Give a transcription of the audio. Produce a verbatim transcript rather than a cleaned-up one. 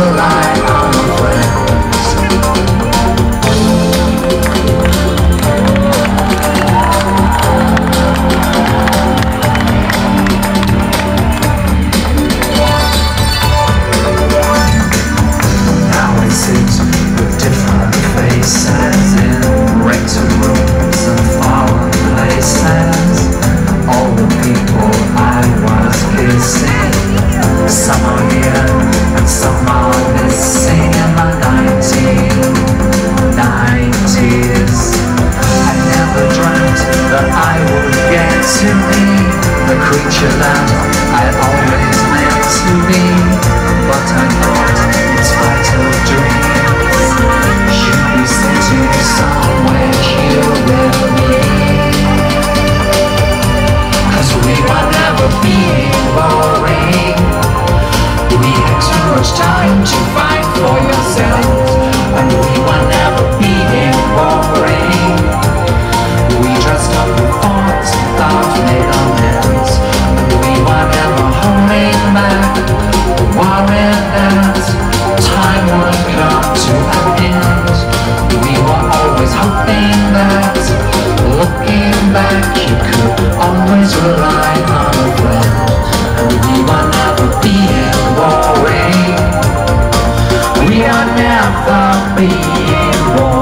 rely on friends. Now we sit with different faces in rented rooms and foreign places. All the people I was kissing, some are here and some are missing. In the nineteen nineties, I never dreamt that I would get to be the creature that I always meant to be. But I thought, in spite of dreams, you'd be sitting somewhere here with me. Cause we were never being boring. We had too much time to fight for yourself, and we were never being boring. We dressed up and fought, thought made amends, and we were never holding back, worrying that time would come to an end. We were always hoping that, looking back, you could always rely on a friend, and we were never being boring. We are never being boring.